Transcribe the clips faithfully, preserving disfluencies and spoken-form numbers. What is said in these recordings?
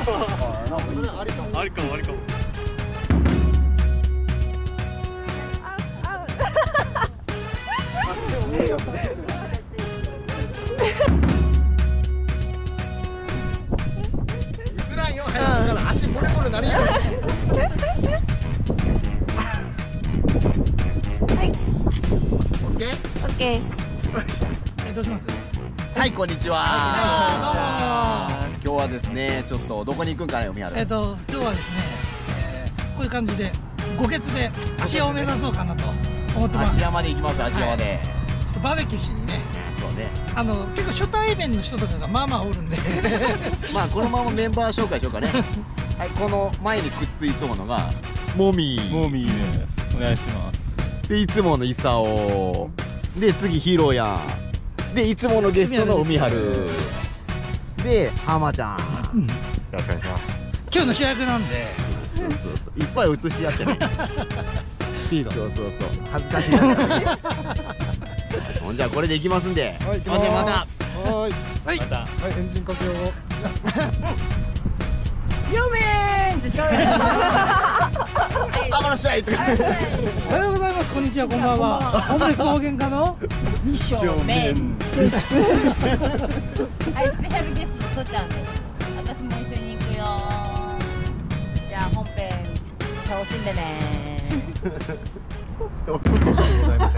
ありかもありかもありかも。 映らんよ、早くから足モレモレなるやん。 はい。 オッケー。 オッケー。 え、どうします？ はい、こんにちは。今日はですね、ちょっとどこに行くんかな、海原。 えっと、今日はですね、えー、こういう感じで、五月で芦屋を目指そうかなと思ってます。 芦屋まで行きます、芦屋まで。はい、 ちょっとバーベキューしにね。 そうね。 あの、結構初対面の人とかがまあまあおるんで。 まあ、このままメンバー紹介しようかね。はい、この前にくっついとるのが、もみー。 もみーです。お願いします。 で、いつものいさお。で、次、ひろやん。で、いつものゲストの海春。で、浜ちゃん。よろしくお願いします。 今日の主役なんで。 そうそうそう、いっぱい映し合ってね。 いいの。 そうそうそう、恥ずかしい。ほんじゃ、これで行きますんで。 はい、 ほんじゃ、また。 はい。 はい。 また。はい、エンジンかけよう。 よめーん。じゃあ、この試合とか。 おはようございます。こんにちは。こんばんは。ホームレス大喧嘩の二正面です。はい、スペシャルゲストとっちゃんです。私も一緒に行くよ。じゃあ本編楽しんでね。 申し訳ございません。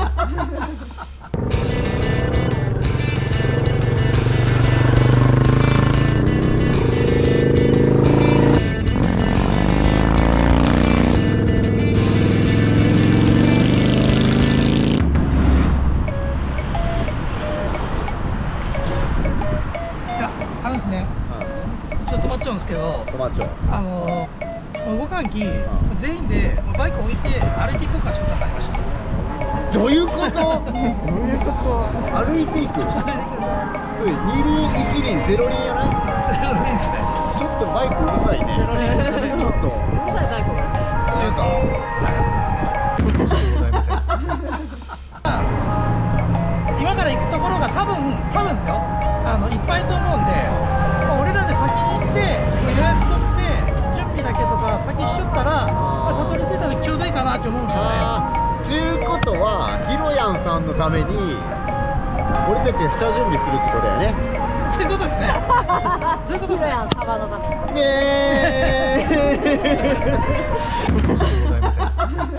けど、 トマチョ。 あのー、動かんき、全員でバイク置いて歩いていこうかちょっとなりました。 どういうこと？どういうこと？歩いていく。それ二輪一輪ゼロ輪やない？ ゼロ輪ですね。 ちょっとバイクうるさいね。 ゼロ輪。 ちょっと。うるさいバイク。 なんか。 申し訳ございません。 今から行くところが多分多分ですよ。あのいっぱいと思うんで。俺らで先に行って予約取って準備だけとか先しちゃったら、まあ、たどり着いた時ちょうどいいかなって思うんですよね。 ちゅうことはひろやんさんのために俺たちが下準備するってことだよね。 そういうことですね。そういうことですね。 ひろやんサバのために。 ねえ。 申し訳ございません。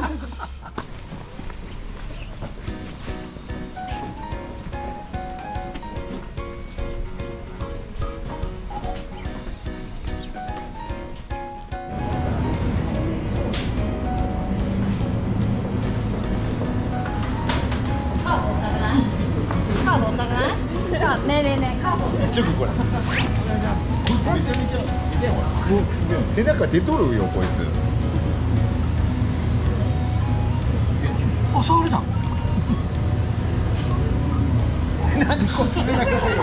ねえねえねえ、カード。 ちょっとこれ。めちゃめちゃ見てほら。背中出とるよこいつ。 あ、触れた。 なんでこいつ背中出とるの？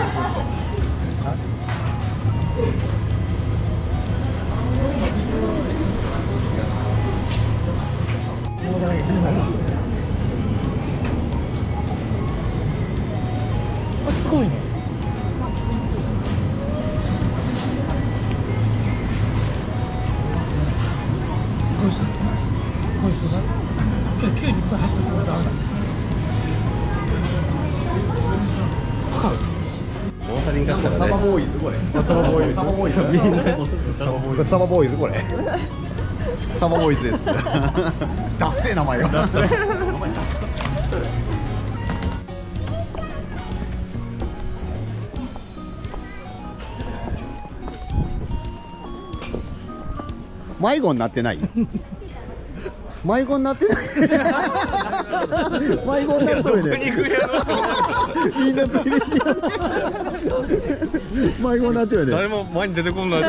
あ、すごいね。こいつ、こいつが今日急にいっぱい入ってるからダメだ。わかる。 モーサリンだったらね。 サバボーイズこれ。サバボーイズ。サバボーイズ。みんなサバボーイズこれ。サバボーイズです。ダッセー名前が。迷子になってない。迷子になってない。迷子になっとるね。みんなついてきて。迷子になっちゃうね。 誰も前に出てこんない。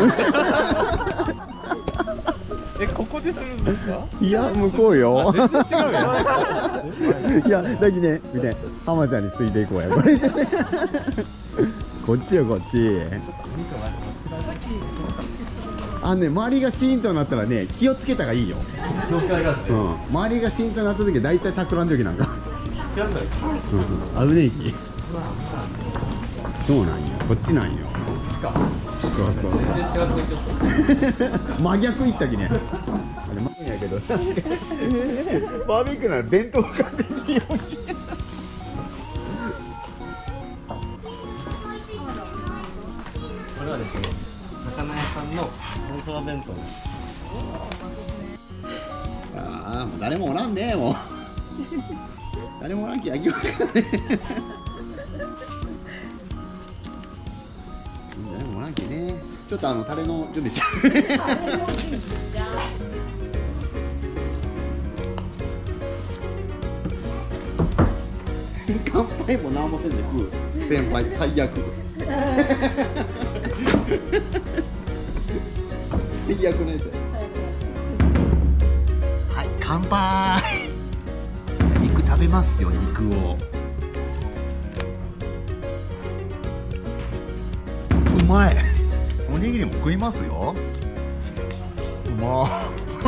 え、ここでするんですか？ いや、向こうよ。 全然違うやん。 いや、だきね、見て、浜ちゃんについていこうや。これ。こっちよ、こっち。あのね、周りがシーンとなったらね、気をつけたがいいよ。うん、周りがシーンとなった時、だいたいたくらん時なんか。うん、危ねえき。そうなんよ、こっちなんよ。 か。 そうそうそう全然違うとこ真逆いったきね。あれマグやけどバーベキューなら弁当ができるように。 これはですね、魚屋さんの本そば弁当です。 ああ、もう誰もおらんねもう誰もおらんき焼き分かんね誰もおらんきね。ちょっとあのタレの準備しちゃう乾杯も何もせんで食う先輩最悪最悪のやつ。はい、乾杯。じゃあ肉食べますよ、肉を。うまい。おにぎりも食いますよ。うまー。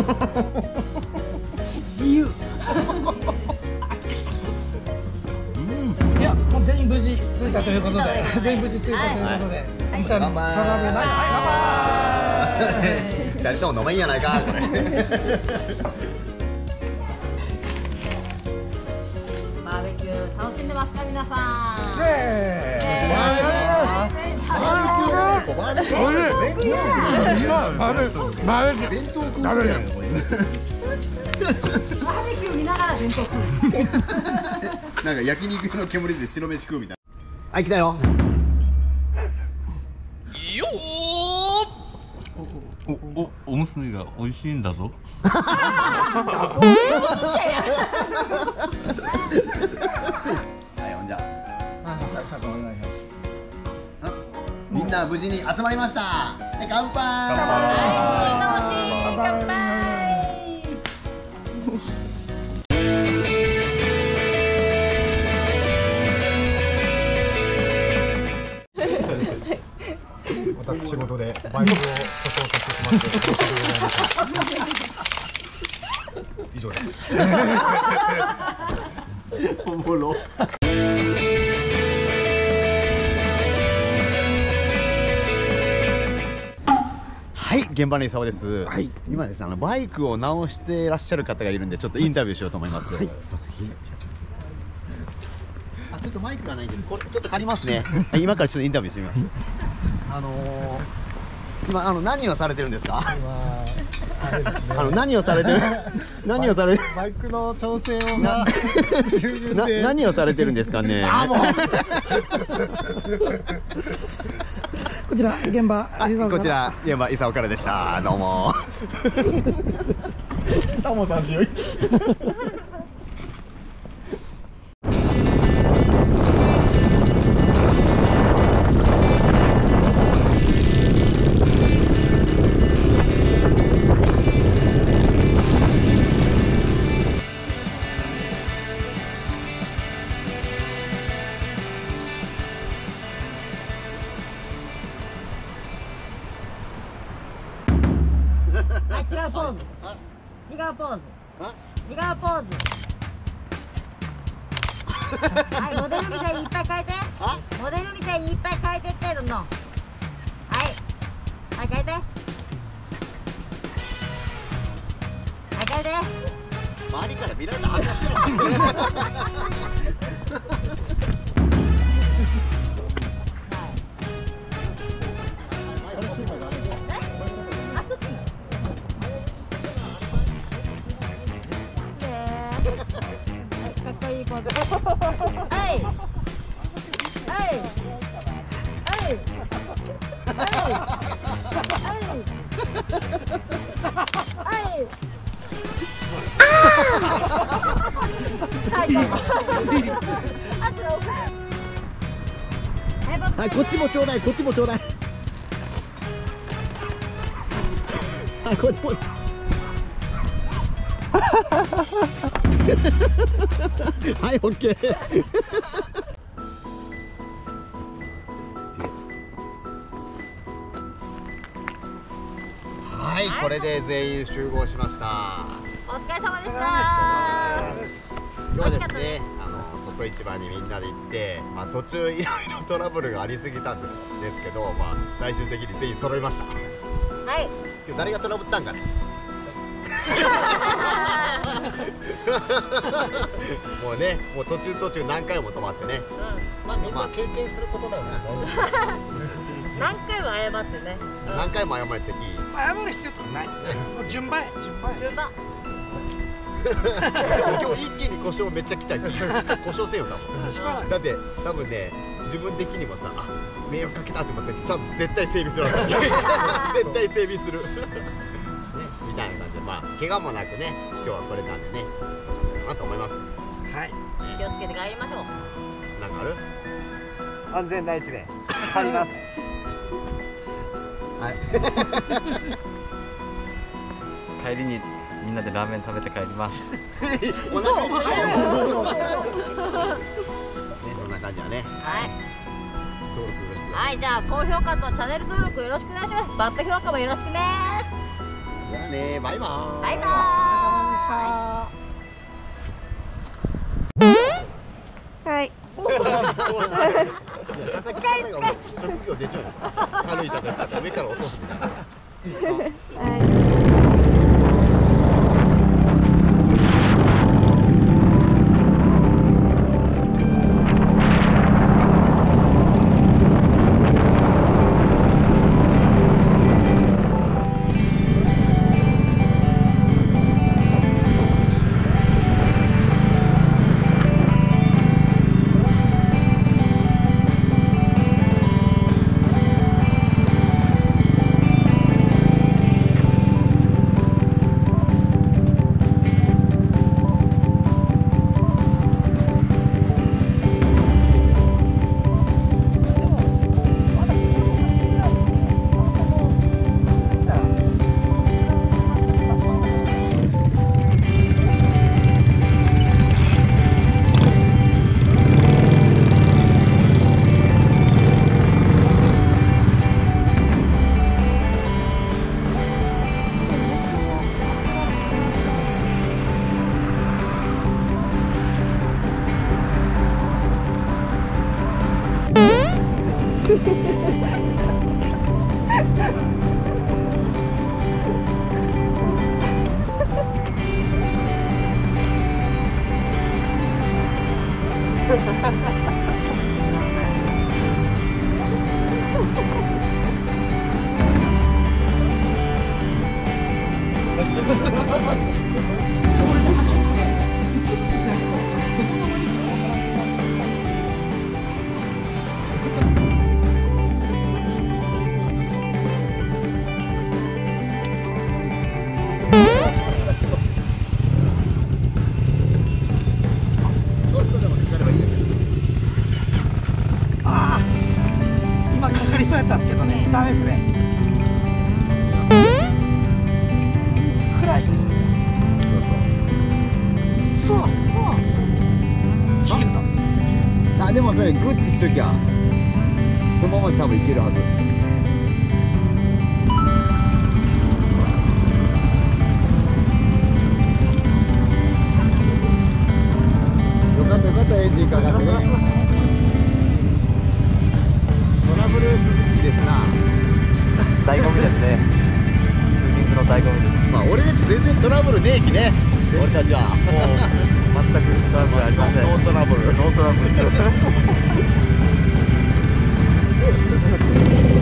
自由。いや、もう全員無事着いたということで、全員無事着いたということで、一旦乾杯。 はい、 二人とも飲めんやないか、これ。 バーベキュー楽しんでますか皆さん。 イエーイ。 バーベキュー、バーベキュー、弁当食う。 今バーベキュー、バーベキュー、 弁当食う。食べる。 バーベキュー見ながら弁当食う。 なんか焼肉の煙で白飯食うみたいな。はい、来たよ。 お、お、おむすびが美味しいんだぞ。 はい、ほんじゃ。みんな無事に集まりました。はい、乾杯。 はい、すごい楽しい。乾杯。 私事でバイクを故障させてしまって申し訳ございません。以上です。 おもろ。はい、現場の伊沢です。はい、今ですね、あのバイクを直していらっしゃる方がいるんで、ちょっとインタビューしようと思います。はい。あ、ちょっとマイクがないんです。これちょっと借りますね。今からちょっとインタビューしてみます。あのー、今あの何をされてるんですか？ 今あれですね。 あの何をされてる？何をされてる？ バイクの調整をがな何をされてるんですかね？あ、もう。 こちら現場、 あ、こちら現場伊沢からでした。どうも。タモさん強い。 はい、違うポーズ。違うポーズ。違うポーズ。はい、モデルみたいにいっぱい変えて。モデルみたいにいっぱい変えてってどんどん。はい。はい、変えて。はい、変えて。 周りから見られたら話してる。 かっこいいポーズ。はい。はい。はい。はい。はい。 はい、こっちもちょうだい、こっちもちょうだい。はい、こっちも。はい、オッケー。はい、これで全員集合しました。 お疲れ様でした。 今日はですね、あのとっ戸市場にみんなで行って、まあ、途中いろいろトラブルがありすぎたんですですけど、まあ、最終的に全員揃いました。 はい。 今日誰がトラブったんかね。もうね、もう途中途中何回も止まってね。 まあみんな経験することだよね。 何回も謝ってね。 何回も謝ってき。 謝る必要とかない。もう順番や順番や。 順番。 今日一気に故障めっちゃ来たき。故障せよ多分。 しばらく。 だって多分ね、自分的にもさ、あ、迷惑かけたと思ってちゃんと絶対整備するわけ。絶対整備する。ね、みたいな感じで、まあ怪我もなくね、今日は来れたんでね、いいかなと思います。 はい。 気をつけて帰りましょう。 なんかある？ 安全第一で帰ります。 はい。 帰りにみんなでラーメン食べて帰ります。 お腹いっぱい。そうそうそうそう。ね、そんな感じだね。 はい。 登録よろしく。 はい、じゃあ高評価とチャンネル登録よろしくお願いします。バッド評価もよろしくね。 じゃあね、バイバーイ。 バイバーイ。はい。 いや、叩き方がもう職業出ちゃうよ。軽い叩き方、上から落とすみたいな。いいですか？ はい。 ああ、今かかりそうやったんですけどね、ダメですね。暗いですね。 そうそう。 そう。チキンだ。 あ、でもそれグッチしときゃそのまま多分いけるはず。よかったよかった、エンジンかかってね。トラブル続きですな。 醍醐味ですね。ツーリングの醍醐味です。 まあ俺たち全然トラブルねえきね。俺たちはもう全くトラブルありません。 ノートラブル。 ノートラブル。